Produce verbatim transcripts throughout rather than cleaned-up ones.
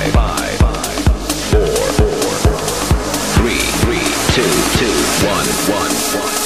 five, five, four, four, three, three, two, two, one, one, one.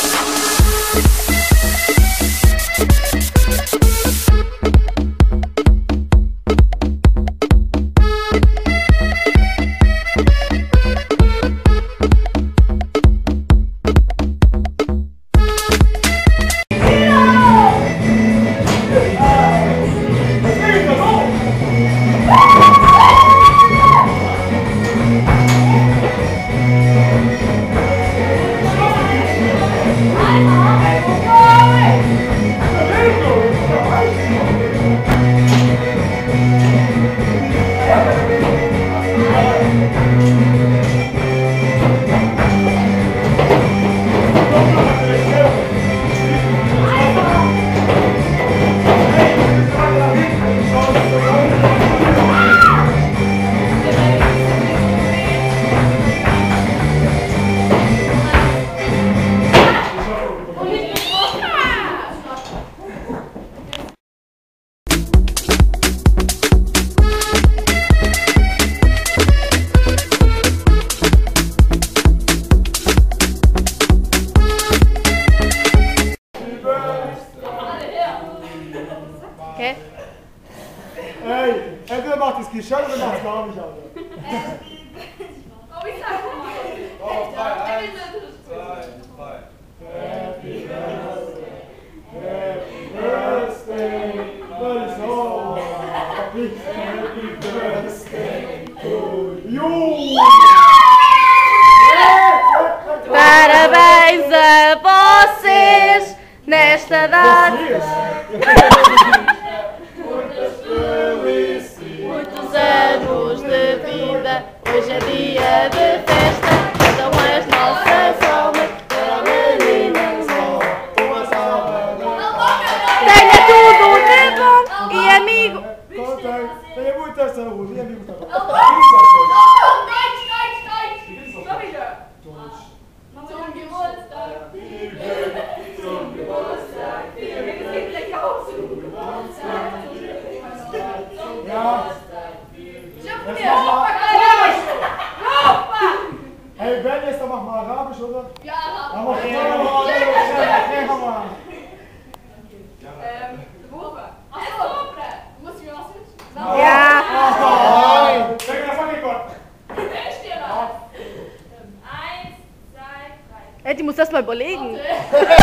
Okay. Ey, entweder macht das Geschirr oder macht es gar nicht, Alter. Oh, ich sag mal. Oh, drei, eins, zwei, zwei. Happy Birthday, Happy Birthday, Bonsoir, Happy Birthday to you. Parabéns a vocês nesta data. Muitos anos de vida, hoje é dia de festa, cantam as nossas almas, para meninas, uma salva de palmas. Tenha tudo de bom e amigo. Contei, tenha muita saúde e amigo também. Zum Geburtstag, zum Geburtstag, es geht gleich aus. Ja. Jetzt mach mal Hey Ben, jetzt mach mal Arabisch, oder? Ja, Dann mach ich mal Arabisch. Ähm, Buche. Achso, muss ich mir was wünschen? Ja. Nein! Denk das an den Gott! Wer steht da? Eins, zwei, drei. Ey, die muss das mal überlegen. Warte.